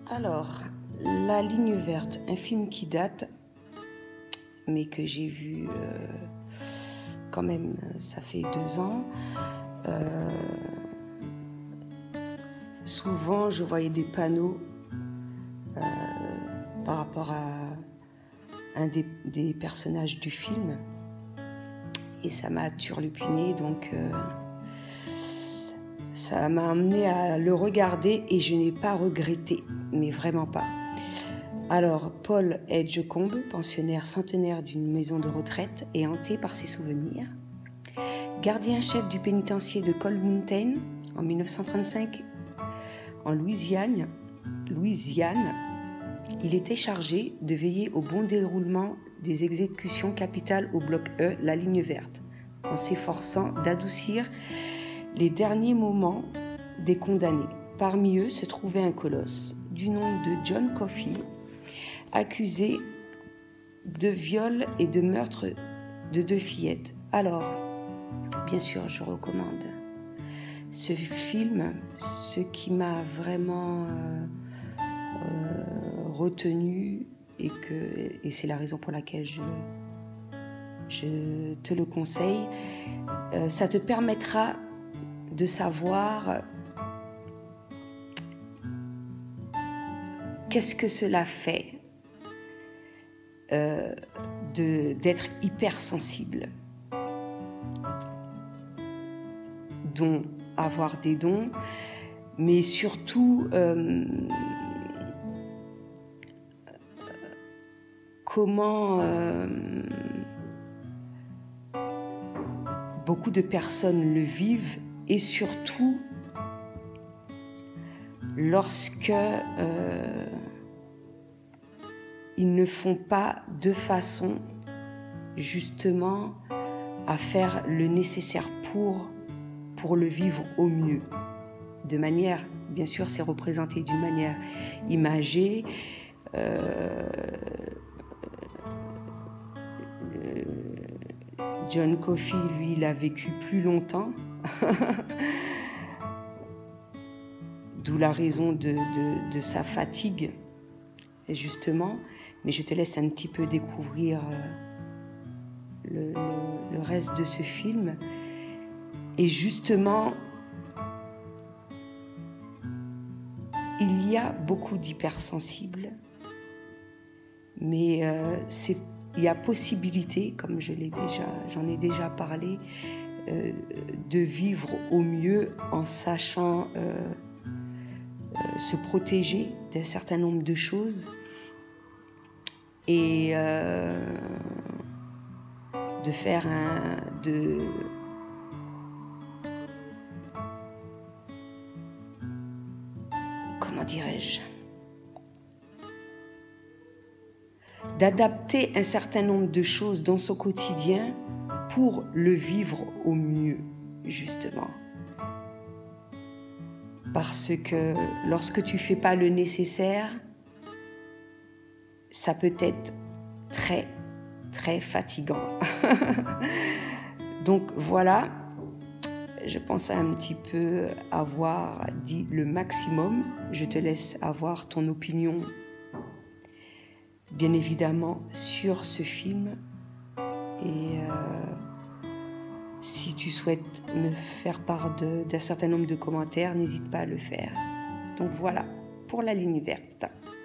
Alors, La ligne verte, un film qui date, mais que j'ai vu quand même, ça fait 2 ans. Souvent, je voyais des panneaux par rapport à un des personnages du film. Et ça m'a turlupiné, donc ça m'a amené à le regarder et je n'ai pas regretté, mais vraiment pas. Alors, Paul Edgecombe, pensionnaire centenaire d'une maison de retraite et hanté par ses souvenirs. Gardien-chef du pénitencier de Cold Mountain en 1935 en Louisiane, il était chargé de veiller au bon déroulement des exécutions capitales au bloc E, la ligne verte, en s'efforçant d'adoucir les derniers moments des condamnés. Parmi eux se trouvait un colosse du nom de John Coffey, accusé de viol et de meurtre de 2 fillettes. Alors, bien sûr, je recommande ce film. Ce qui m'a vraiment retenu et c'est la raison pour laquelle je te le conseille, ça te permettra de savoir qu'est-ce que cela fait d'être hypersensible, dont avoir des dons, mais surtout comment beaucoup de personnes le vivent, et surtout lorsque ils ne font pas de façon justement à faire le nécessaire pour le vivre au mieux. De manière, bien sûr, c'est représenté d'une manière imagée. John Coffey, lui, il a vécu plus longtemps, d'où la raison de sa fatigue, justement. Mais je te laisse un petit peu découvrir le reste de ce film. Et justement, il y a beaucoup d'hypersensibles, mais il y a possibilité, comme j'en ai déjà parlé, de vivre au mieux en sachant se protéger d'un certain nombre de choses et de faire comment dirais-je, d'adapter un certain nombre de choses dans son quotidien pour le vivre au mieux, justement. Parce que lorsque tu ne fais pas le nécessaire, ça peut être très, très fatigant. Donc voilà, je pense un petit peu avoir dit le maximum. Je te laisse avoir ton opinion, bien évidemment, sur ce film. Et si tu souhaites me faire part d'un certain nombre de commentaires, n'hésite pas à le faire. Donc voilà, pour La ligne verte.